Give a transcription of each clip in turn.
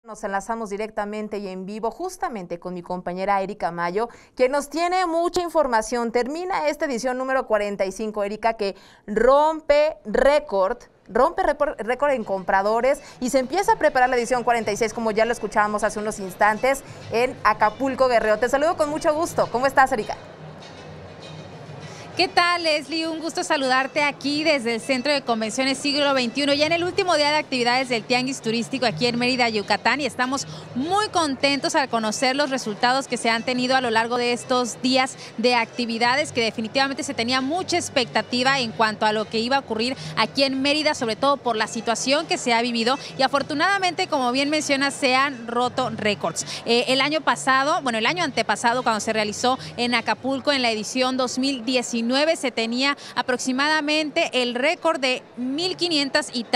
Nos enlazamos directamente y en vivo justamente con mi compañera Erika Mayo, que nos tiene mucha información. Termina esta edición número 45, Erika, que rompe récord en compradores y se empieza a preparar la edición 46, como ya lo escuchábamos hace unos instantes, en Acapulco, Guerrero. Te saludo con mucho gusto. ¿Cómo estás, Erika? ¿Qué tal, Leslie? Un gusto saludarte aquí desde el Centro de Convenciones Siglo XXI, ya en el último día de actividades del Tianguis Turístico aquí en Mérida, Yucatán, y estamos muy contentos al conocer los resultados que se han tenido a lo largo de estos días de actividades, que definitivamente se tenía mucha expectativa en cuanto a lo que iba a ocurrir aquí en Mérida, sobre todo por la situación que se ha vivido, y afortunadamente, como bien mencionas, se han roto récords. El año antepasado, cuando se realizó en Acapulco en la edición 2019, se tenía aproximadamente el récord de 1,500 y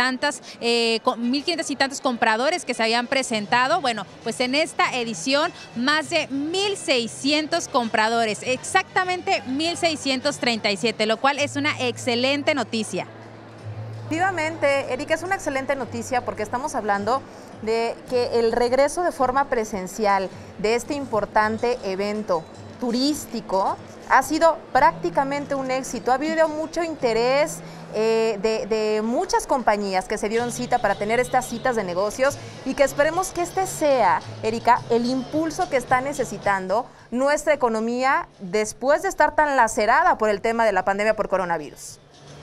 tantos compradores que se habían presentado. Bueno, pues en esta edición más de 1,600 compradores, exactamente 1,637, lo cual es una excelente noticia. Efectivamente, Erika, es una excelente noticia porque estamos hablando de que el regreso de forma presencial de este importante evento turístico ha sido prácticamente un éxito. Ha habido mucho interés de muchas compañías que se dieron cita para tener estas citas de negocios y que esperemos que este sea, Erika, el impulso que está necesitando nuestra economía después de estar tan lacerada por el tema de la pandemia por coronavirus.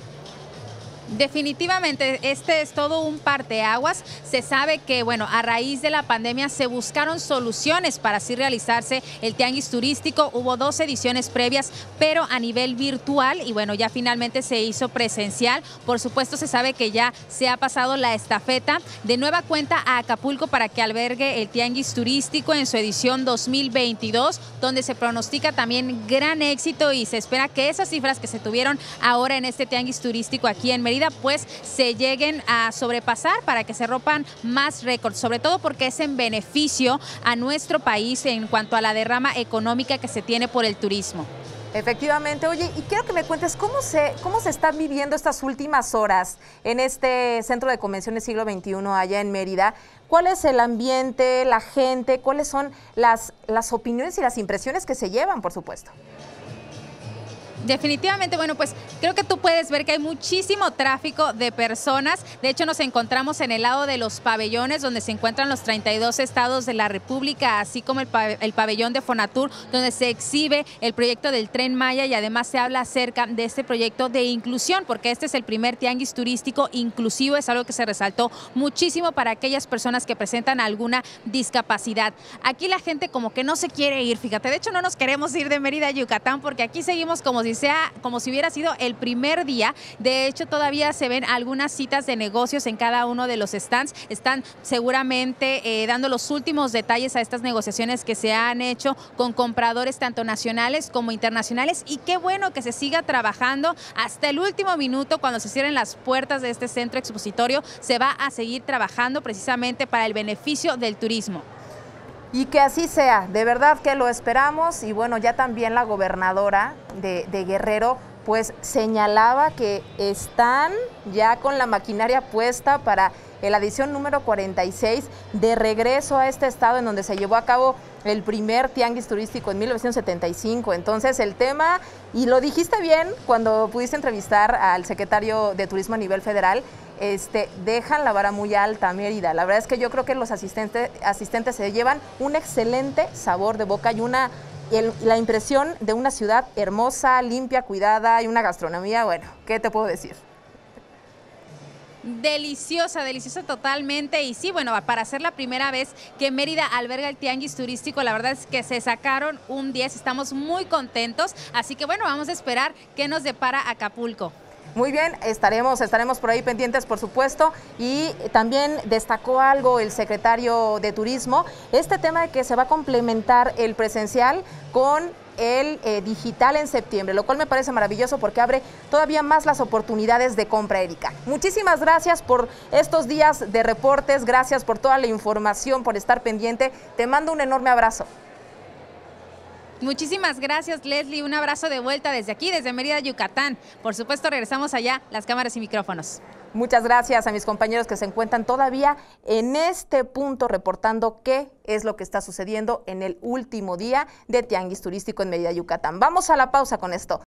Definitivamente, este es todo un parteaguas. Se sabe que, bueno, a raíz de la pandemia se buscaron soluciones para así realizarse el tianguis turístico. Hubo 2 ediciones previas, pero a nivel virtual, y bueno, ya finalmente se hizo presencial. Por supuesto, se sabe que ya se ha pasado la estafeta de nueva cuenta a Acapulco para que albergue el tianguis turístico en su edición 2022, donde se pronostica también gran éxito y se espera que esas cifras que se tuvieron ahora en este tianguis turístico aquí en Mérida pues se lleguen a sobrepasar para que se rompan más récords, sobre todo porque es en beneficio a nuestro país en cuanto a la derrama económica que se tiene por el turismo. Efectivamente. Oye, y quiero que me cuentes cómo se están viviendo estas últimas horas en este Centro de Convenciones Siglo XXI allá en Mérida. ¿Cuál es el ambiente, la gente? ¿Cuáles son las opiniones y las impresiones que se llevan, por supuesto? Definitivamente, bueno, pues creo que tú puedes ver que hay muchísimo tráfico de personas. De hecho, nos encontramos en el lado de los pabellones, donde se encuentran los 32 estados de la República, así como el pabellón de Fonatur, donde se exhibe el proyecto del Tren Maya y además se habla acerca de este proyecto de inclusión, porque este es el primer tianguis turístico inclusivo, es algo que se resaltó muchísimo para aquellas personas que presentan alguna discapacidad. Aquí la gente como que no se quiere ir, fíjate, de hecho no nos queremos ir de Mérida a Yucatán, porque aquí seguimos como si hubiera sido el primer día. De hecho, todavía se ven algunas citas de negocios en cada uno de los stands. Están seguramente dando los últimos detalles a estas negociaciones que se han hecho con compradores tanto nacionales como internacionales, y qué bueno que se siga trabajando hasta el último minuto. Cuando se cierren las puertas de este centro expositorio, se va a seguir trabajando precisamente para el beneficio del turismo. Y que así sea, de verdad que lo esperamos. Y bueno, ya también la gobernadora de Guerrero pues señalaba que están ya con la maquinaria puesta para la edición número 46 de regreso a este estado en donde se llevó a cabo el primer tianguis turístico en 1975. Entonces el tema, y lo dijiste bien cuando pudiste entrevistar al secretario de Turismo a nivel federal, dejan la vara muy alta, Mérida. La verdad es que yo creo que los asistentes se llevan un excelente sabor de boca y la impresión de una ciudad hermosa, limpia, cuidada, y una gastronomía, bueno, ¿qué te puedo decir? Deliciosa, deliciosa totalmente. Y sí, bueno, para ser la primera vez que Mérida alberga el tianguis turístico, la verdad es que se sacaron un 10, estamos muy contentos, así que bueno, vamos a esperar qué nos depara Acapulco. Muy bien, estaremos por ahí pendientes, por supuesto. Y también destacó algo el secretario de Turismo, este tema de que se va a complementar el presencial con el digital en septiembre, lo cual me parece maravilloso porque abre todavía más las oportunidades de compra, Erika. Muchísimas gracias por estos días de reportes, gracias por toda la información, por estar pendiente. Te mando un enorme abrazo. Muchísimas gracias, Leslie. Un abrazo de vuelta desde aquí, desde Mérida, Yucatán. Por supuesto, regresamos allá, las cámaras y micrófonos. Muchas gracias a mis compañeros que se encuentran todavía en este punto reportando qué es lo que está sucediendo en el último día de Tianguis Turístico en Mérida, Yucatán. Vamos a la pausa con esto.